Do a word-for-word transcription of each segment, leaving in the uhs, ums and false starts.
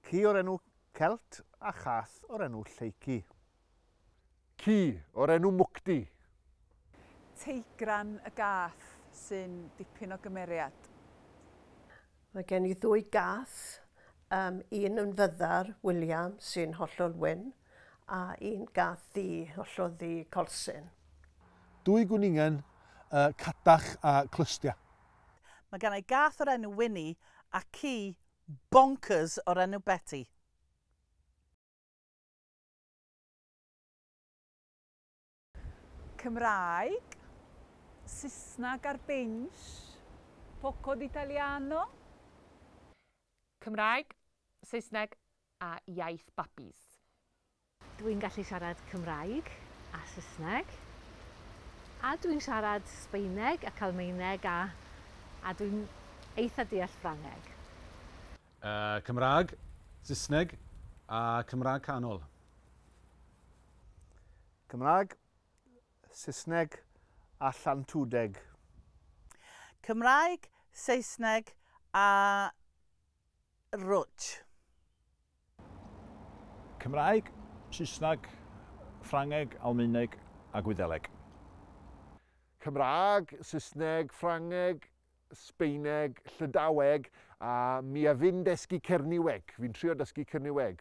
Ci o'r enw Celt a chath o'r enw Lleici. Ci o'r enw Mwcdi. Teigran y gath sy'n dipyn o gymeriad. Mae gen i ddwy gath, um, un yn fyddar, William, sy'n hollol wyn, a un gath ddi, hollol ddi, Colsyn. Dwy gwningen, uh, Cadach a Clystia. Mae gen i gath o'r enw Winnie a ci bonkers o'r enw Betty. Cymraeg, Saesneg ar bench, poco d'Italiano. Cymraeg, Saesneg a iaith babis. Dwi'n gallu siarad Cymraeg a Saesneg. A dwi'n siarad Sbaeneg ac Almaeneg a, a dwi'n eitha deall Ffrangeg. Uh, Cymraeg, Saesneg a Cymraeg canol. Cymraeg, Saesneg a Llantwdeg. Cymraeg, Saesneg a Rwtsh. Cymraeg, Saesneg, Ffrangeg, Almaeneg a Gwyddeleg. Cymraeg, Saesneg, Ffrangeg, Sbaeneg, Llydaweg a mi a fi'n dysgu Cerniweg. Fi'n trio dysgu Cerniweg.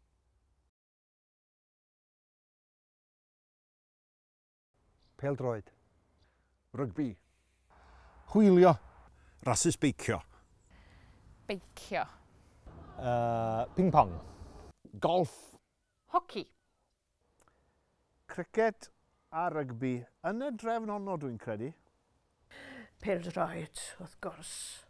Pêl-droed. Rygbi. Chwilio. Rasus beicio. Beicio. Uh, Ping-pong. Golf. Hoci. Criced a rygbi yn y drefn honno dwi'n credu. Pêl-droed, wrth gwrs.